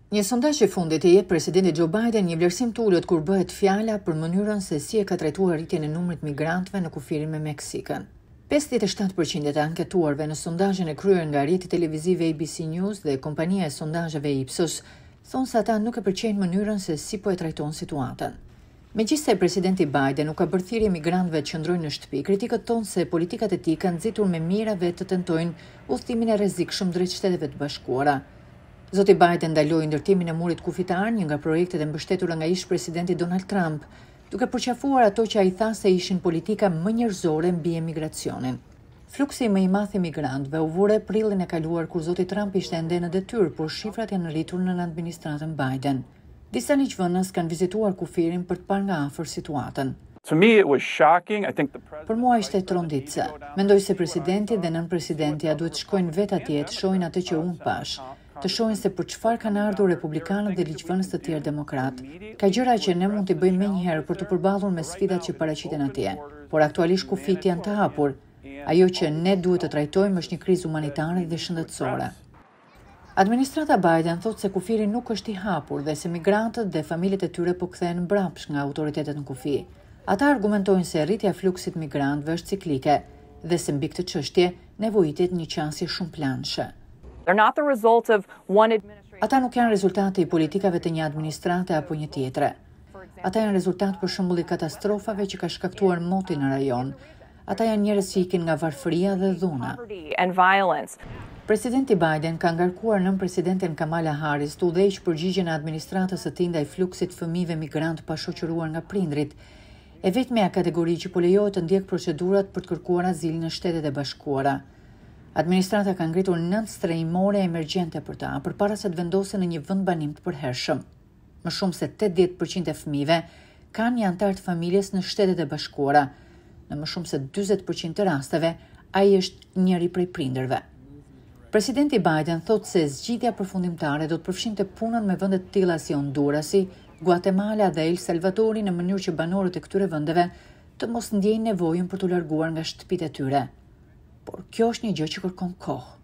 Një sondazh i fundit i jep presidenti Joe Biden një vlerësim të ulët kur bëhet fjala për mënyrën se si e ka trajtuar rritjen e numrit migrantëve në kufirin me Meksikën. 57% të anketuarve në sondazhin e kryer nga rrjeti televiziv ABC News dhe kompania e sondazheve Ipsos thonë se ata nuk e pëlqejnë mënyrën se si po e trajton situatën. Megjithse presidenti Biden nuk ka bërë thirrje migrantëve të qëndrojnë në shtëpi, kritikët thonë se politikat e tij kanë nxitur me mirave të tentojnë udhëtimin e rrezikshëm drejt Shteteve të Bashkuara. Zoti Biden ndaloi ndërtimin e murit kufitar, një nga projektet e mbështetura nga ish-presidenti Donald Trump, duke përqafuar ato që ai tha se ishin politika më njerëzore mbi emigracionin. Fluksi më i madh i migrantëve u vure prillin e kaluar kur zoti Trump ishte ende në detyrë, por shifrat janë rritur në administratën Biden. Disa ligjvënës kanë vizituar kufirin për të parë nga afër situatën. To me it was shocking. I think Për mua ishte tronditse. Mendoj se presidenti dhe nën-presidentja duhet shkojnë vetë atje të shohin atë që unë pash, të shohin se për çfarë kanë ardhur republikanët dhe ligjvënës të tjerë demokrat. Ka gjëra që ne mund t'i bëjmë menjëherë për të përballur me sfidat që paraqiten atje, por aktualisht kufit janë të hapur. Ajo që ne duhet të trajtojmë është një krizë humanitare dhe shëndetësore. Administrata Biden thotë se kufiri nuk është i hapur dhe se migrantët dhe familjet e tyre po kthehen mbrapsht nga autoritetet në kufi. Ata argumentojnë se rritja e fluksit migrantëve është ciklike dhe se mbi këtë çështje nevojitet një qasje shumë planshë. Ata nuk janë rezultati i politikave të një administrate apo një tjetre. Ata janë rezultat për shembull i katastrofave që ka shkaktuar moti në rajon. Ata janë njerëz që ikin nga varfëria dhe dhuna. Presidenti Biden ka ngarkuar nën presidenten Kamala Harris të udhëheqë përgjigjen e administratës së tij ndaj fluksit fëmijëve migrantë pa shoqëruar nga prindrit. E vetmja kategori që po lejohet të ndjek procedurat për të kërkuar azil në Shtetet e Bashkuara. Administrata ka ngritur 9 strehimore emergjente për ta, përpara se të vendosen në një vend banim të përhershëm. Më shumë se 80% e fëmijëve kanë një antar të familjes në Shtetet e Bashkuara. Në më shumë se 40% të rasteve, ai është njëri prej prindërve. Presidenti Biden thotë se zgjidhja përfundimtare do të përfshinte punën me vende të tilla si Hondurasi, Guatemala dhe El Salvadori në mënyrë që banorët e këtyre vendeve të mos ndjejnë nevojën për të larguar nga shtëpitë e tyre. Por kjo është një gjë që kërkon kohë.